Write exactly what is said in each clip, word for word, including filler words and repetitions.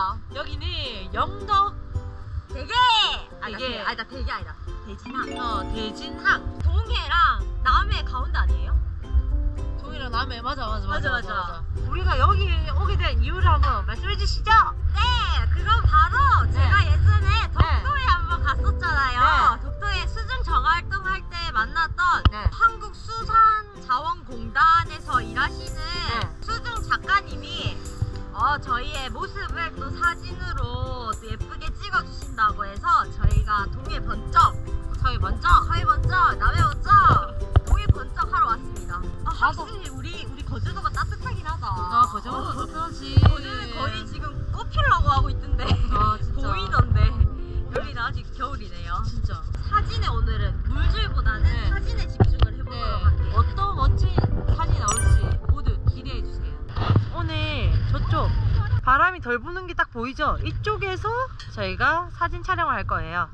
여기는 영덕 대게! 아니, 대게. 아니다, 대게 아니다. 대진항. 어 대진항. 동해랑 남해 가운데 아니에요? 동이랑 남해. 맞아 맞아 맞아 맞아, 맞아, 맞아. 맞아. 우리가 여기 오게 된 이유를 한번 말씀해 주시죠. 네! 그건 바로 네. 제가 예전에 독도에 한번 갔었잖아요. 네. 독도에 수중 정활동할 때 만났던 네. 한국수산자원공단에서 일하시는 네. 수중 작가님이 어, 저희의 모습을 또 사진으로 또 예쁘게 찍어주신다고 해서 저희가 동해 번쩍 저희 먼저 서해 번쩍 남해 번쩍 동해 번쩍 하러 왔습니다. 아, 확실히 우리 우리 거제도가 따뜻하긴 하다. 아 거제도 그렇지. 거제는 거의 지금 꽃피려고 하고 있던데. 아 진짜 보이던데 여기는 아직 겨울이네요. 진짜. 사진에 오늘은 물질보다는 네. 사진에 집중을 해보도록 네. 할게요. 어떤 멋진 사진이 나올지 모두 기대해 주세요. 오늘 저쪽 바람이 덜 부는 게 딱 보이죠? 이쪽에서 저희가 사진 촬영을 할 거예요.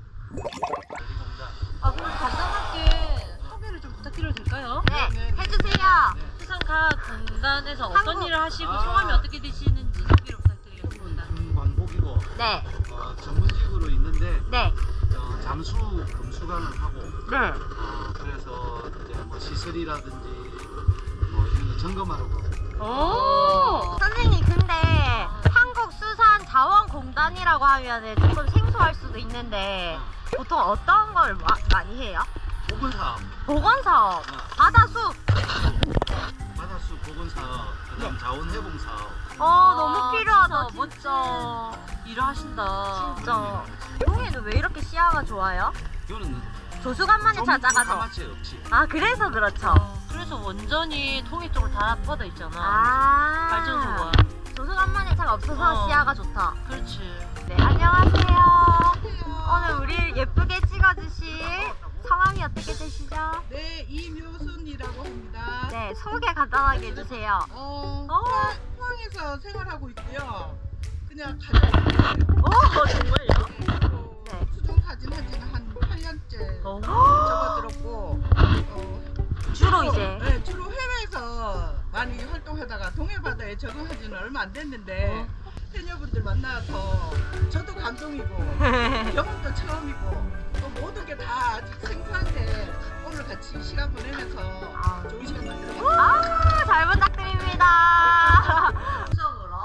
아 그럼 간단하게 소개를 좀 부탁드려도 될까요? 네, 해주세요. 수상가 공단에서 어떤 한국- 일을 하시고 아. 성함이 어떻게 되시는지 소개를 부탁드리겠습니다. 금광복이고 네, 어, 전문직으로 있는데 네, 어, 잠수 금수강을 하고 네. 어, 그래서 이제 뭐 시설이라든지 뭐 이런 거 점검하러 가고. 오! 선생님 근데 한국수산자원공단이라고 하면 조금 생소할 수도 있는데 보통 어떤 걸 마, 많이 해요? 보건 사업, 보건사업, 바다수. 바다수 보건 사업, 그다음 자원 회복 사업. 어 너무 필요하다 진짜 진짜. 멋져. 일을 하신다. 진짜. 동해는 왜 이렇게 시야가 좋아요? 이거는 조수간만에 찾아가서. 맛이 없지. 아 그래서 그렇죠. 어, 그래서 원전이 통해 쪽으로 다 뻗어 있잖아. 아 발전소가. 조수간만에 차가 없어서 어. 시야가 좋다. 그렇지. 네 안녕하세요. 오늘 우리 예쁘게 찍어주실 성함이 어떻게 되시죠? 네, 이묘순이라고 합니다. 네 소개 간단하게 해주세요. 어, 어. 포항에서 생활하고 있고요. 그냥 가족. 오 정말요? 네, 네. 수중 사진 한 지는 한 팔 년째 오. 접어들었고, 어, 주로 이제 네, 주로 해외에서 많이 활동하다가 동해 바다에 적응한 지는 얼마 안 됐는데 해녀분들 만나서 저도 감동이고 경험도 처음이고 또 모든 게 다 아직 생소한데 오늘 같이 시간 보내면서 아. 좋은 시간 만들어요. 아, 잘 부탁드립니다. 속으로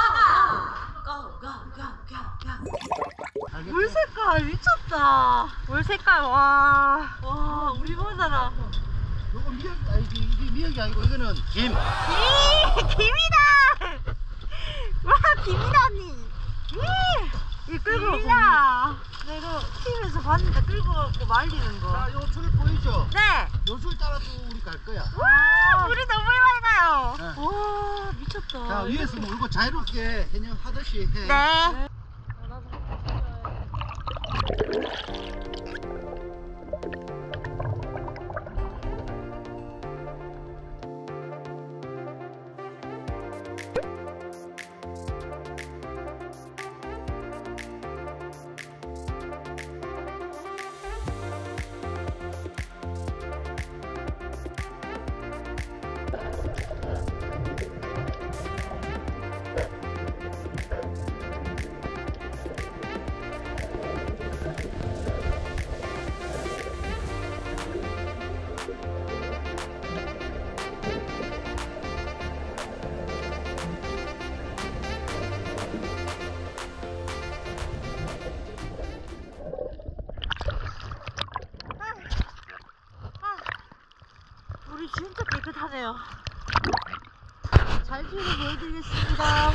물 색깔 미쳤다. 물 색깔 와. 와, 우리 바다라. 이거 미역 아니 이게 미역이 아니고 이거는 김. 김! 김이다! 와, 김이다, 언니. 이 끌고 김이다. 내가 티비에서 봤는데 끌고 가고 말리는 거. 자, 요 줄 보이죠? 네. 요 줄 따라서 우리 갈 거야. 와, 물이 너무 맑아요. 네. 와, 미쳤다. 자, 위에서 놀고 자유롭게 해녀 하듯이 해. 네. 물이 진짜 깨끗하네요. 잘 찍어 보여드리겠습니다.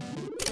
네.